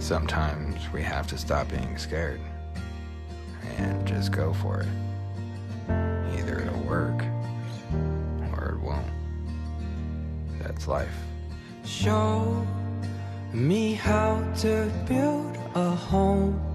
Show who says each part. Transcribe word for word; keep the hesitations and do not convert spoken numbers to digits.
Speaker 1: Sometimes we have to stop being scared and just go for it. Either it'll work or it won't. That's life.
Speaker 2: Show me how to build a home.